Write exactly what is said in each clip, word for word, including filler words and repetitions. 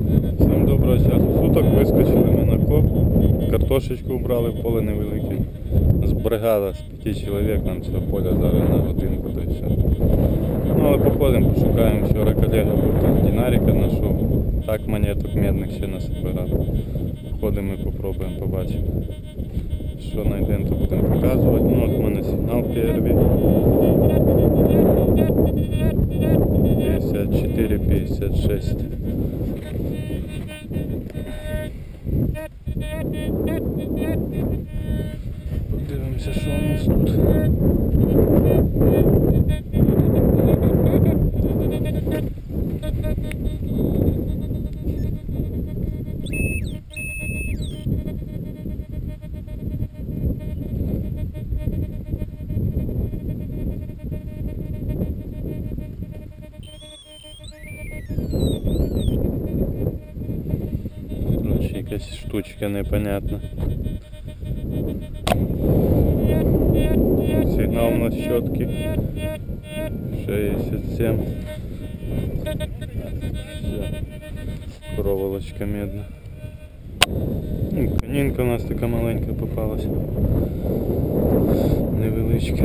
Всім доброго часу суток, вискочили ми на коп, картошечку брали, в поле невелике. З бригада з п'яти чоловік нам цього поля зараз на годинку та все. Ну але походимо, пошукаємо. Вчора колега був там динарика знайшов, так монеток медних ще насобирав. Походимо і попробуємо, побачимо. Що знайдемо, то будемо показувати. Ну от в мене сигнал перший. п'ятдесят чотири п'ятдесят шість. Подивимося, що у нас тут. Тут якась штучка непонятна. Сигнал у нас четкий. шестьдесят семь. Все. Проволочка медна. Конинка у нас така маленька попалась. Невеличка.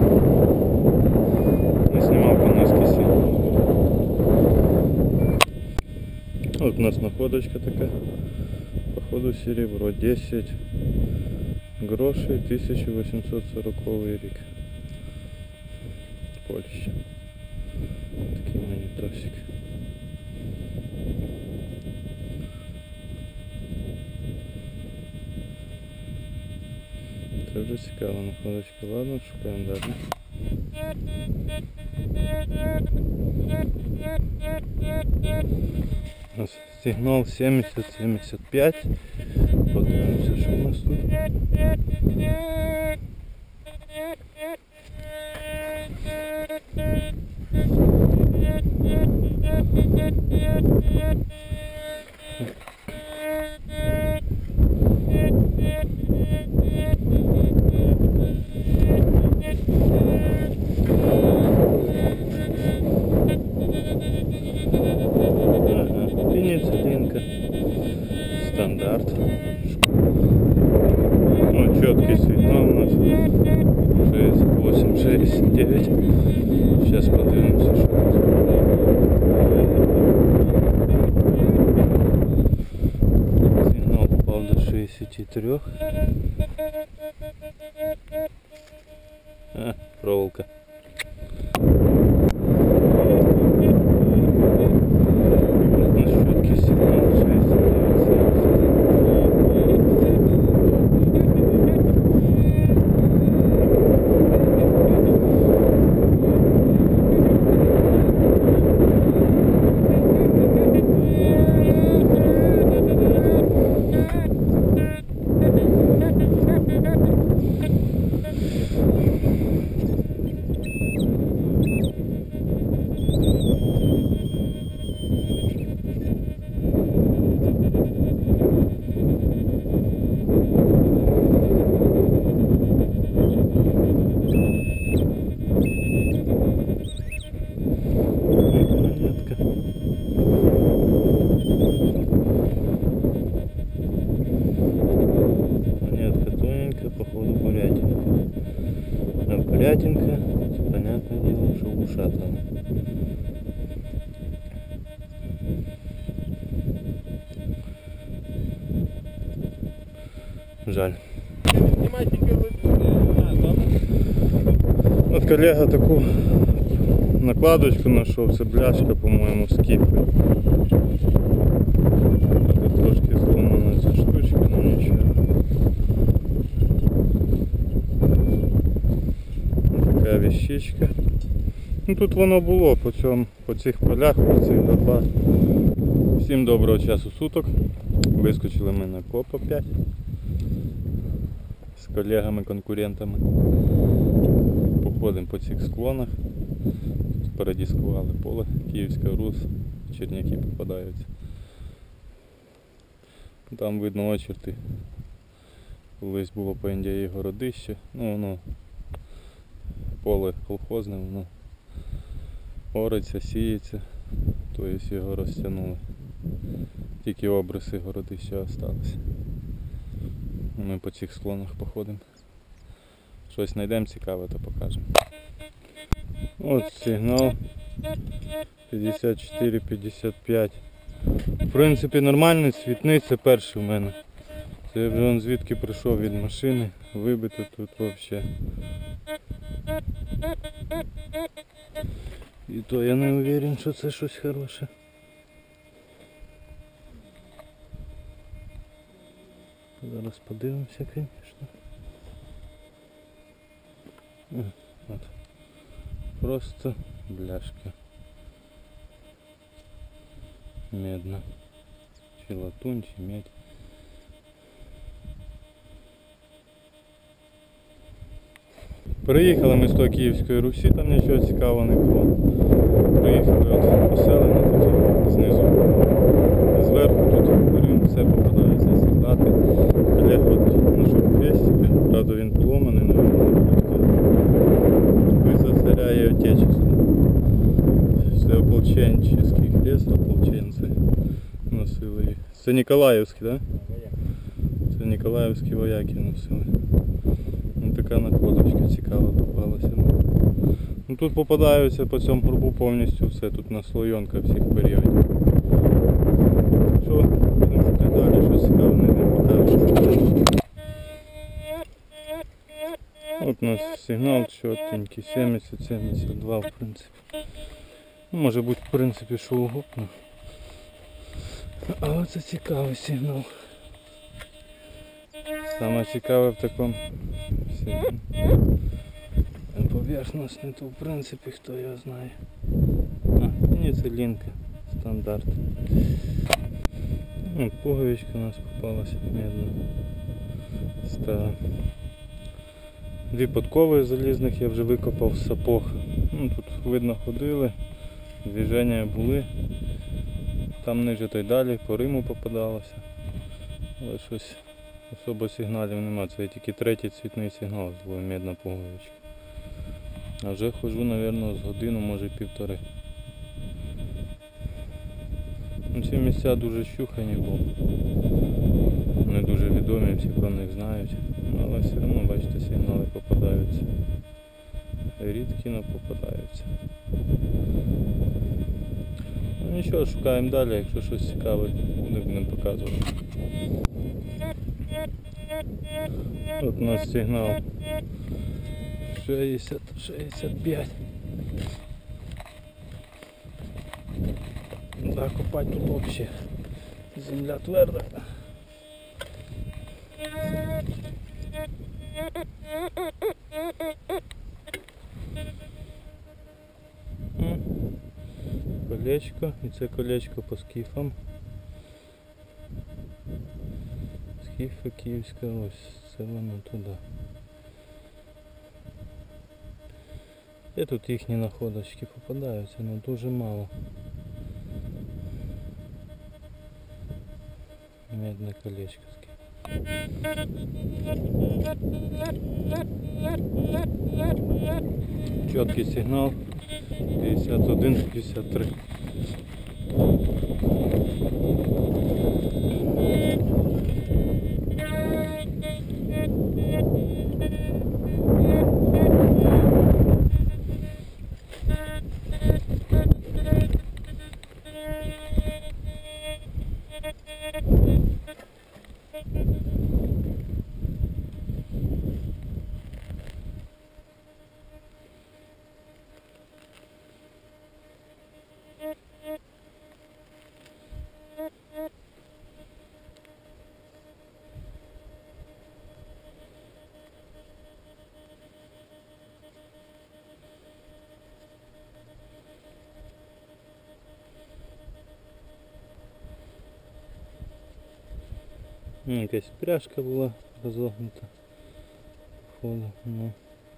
Не знімав по низький сигнал. От у нас находочка така. Походу серебро десять грошей, тысяча восемьсот сороковый рік. Польща. Такий монетосик. Це вже цікава находочка. Ладно, шукаємо далі. У нас сигнал сімдесят сімдесят п'ять. Подивимося, що у нас тут. Пенициллинка. Стандарт. Ну, четкий сигнал у нас. шестьдесят восемь шестьдесят девять. Сейчас подивимося, що у нас. Сигнал попал до шестидесяти трёх. А, проволока. Походу бурятинка. А бурятинка, понятное дело, что ушатана. Жаль. Вот коллега такую накладочку нашел, це бляшка, по-моему, с кипой. Трошки зломана ця штучка, но ничего. Така вещичка. Ну тут воно було по цьому, по цих полях, по цих горбах. Всім доброго часу суток. Вискочили ми на коп опять з колегами-конкурентами. Походимо по цих склонах. Спереді склали поле, Київська Русь, черняки попадаються. Там видно очерти. Колись було по Індії городище. Ну воно поле колхозне, воно ориться, сіється, тобто його розтягнули. Тільки обриси городища осталось. Ми по цих склонах походимо. Щось знайдемо цікаве, то покажемо. От сигнал п'ятдесят чотири п'ятдесят п'ять. В принципі нормальний цвітний, це перший в мене. Це я вже вон звідки прийшов від машини, вибито тут взагалі. І то я не уверен, що це щось хороше. Зараз подивимося, звісно. От. Просто бляшка. Медна. Чи латунь, чи медь. Приїхали ми з того Київської Русі, там нічого цікавого не було. Приїхали от поселення, тут знизу. Зверху тут беремо, все попадається солдати. Олег от знайшов крестик, правда він поломаний, ви за царя і отечество. Це ополченчий хрест, ополченці носили їх. Це Ніколаївський, так? Да? Це Ніколаївські вояки носили. Ось така находочка цікава попалася. Ну, тут попадаються по цьому горбу повністю все, тут наслойонка всіх періодів. Що, будемо шукати далі, що цікаве, не покажу. От у нас сигнал чотенький, сімдесят сімдесят два в принципі. Ну, може бути в принципі що угодно. Але це цікавий сигнал. Саме цікаве в такому поверхностний, то в принципі хто його знає. А, ні, це лінка, стандарт. Ну, пуговичка у нас попалася медна. Стара. Дві подкови залізних я вже викопав з сапог. Ну, тут видно ходили, движення були. Там ниже то й далі по Риму попадалося. Але щось особо сигналів нема. Це тільки третій цвітний сигнал, була медна пуговичка. А вже ходжу, мабуть, з годину, може півтори. Ну, ці місця дуже щухані, бо не дуже відомі, всі про них знають. Але все одно, бачите, сигнали попадаються. Рідкі, але попадаються. Ну нічого, шукаємо далі, якщо щось цікаве буде, будемо показувати. От у нас сигнал шістдесят шістдесят п'ять. Да, копати тут взагалі. Земля тверда. Колечко, і це колечко по скіфам. Скіфа київська, ось це воно туди. І тут їхні находочки попадаються, але дуже мало. Медне колечко. Чіткий сигнал п'ятдесят один п'ятдесят три. Якась пряжка була розогнута. Походу, ну.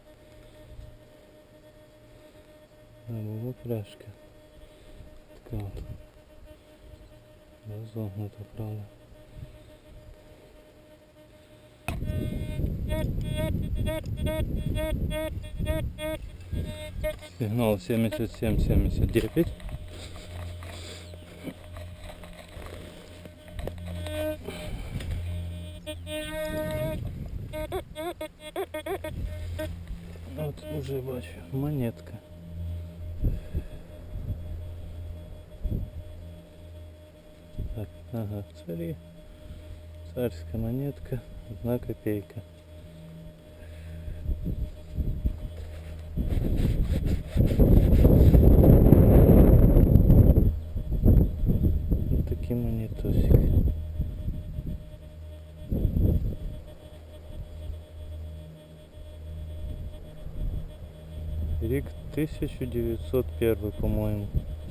А була пряжка. Така от. Розогнута, правда. Сигнал сімдесят сім сімдесят дев'ять. Уже бачу. Монетка. Так, ага, цари. Царская монетка. Одна копейка. Вот такий монетосик. Рік тысяча девятьсот первый, по-моему.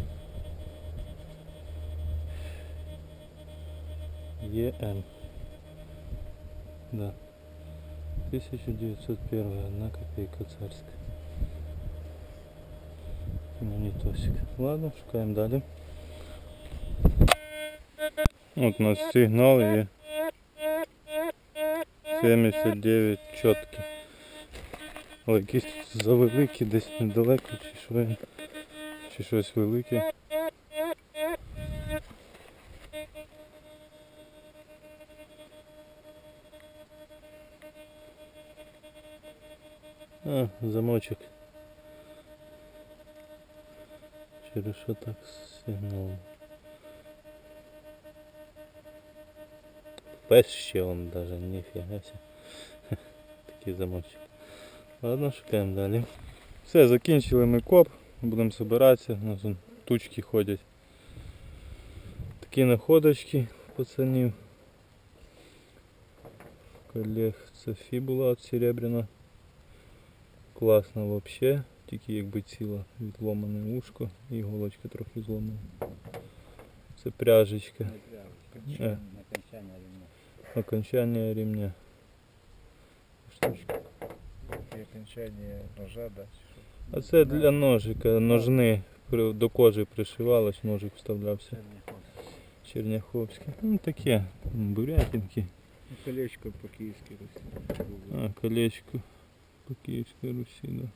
ЕМ. Да. тысяча девятьсот первый, одна копейка царская. Монетосик. Ладно, шукаем далі. Вот у нас сигнал є сімдесят дев'ять чіткий. Але якісь тут завеликі, десь недалеко, чи що він, чи щось велике. А, замочок. Через що так сигнал? Без ще он даже, ніфіга себе. Такий замочок. Ладно, шукаємо далі. Все, закінчили ми коп, будемо збиратися, у нас вон тучки ходять. Такі находочки пацанів. Колег, це фібула серебряна. Класно вообще, тільки якби ціло відломане ушко і іголочка трохи зломана. Це пряжечка. Е. Окончання рівня. Окончання ремня. Штучка. І окончання ножа, да? А це для ножика, ножни при- до кожи пришивалось, ножик вставлявся. Черняховський. Ну таке, бурятинки. Колечко по київській Русі. А, колечко по Київській Русі, да.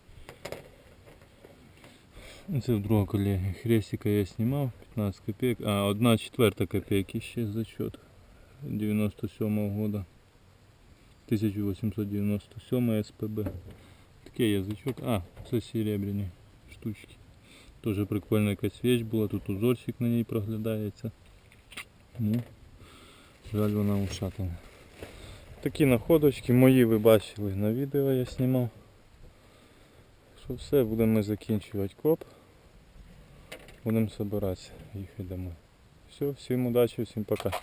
Це в другого колеги. Хрестика я знімав, п'ятнадцять копійок. А, одна четверта копійки ще зачет. дев'яносто сьомого года. тисяча вісімсот дев'яносто сьомий СПБ. Такий язичок. А, це серебряні штучки. Тоже прикольна якась вещь була, тут узорчик на ній проглядається. Ну, жаль, вона ушатана. Такі находочки мої ви бачили на відео, я знімав. Що все, будемо закінчувати коп. Будемо збиратися, їхати домой. Все, всім удачі, всім пока.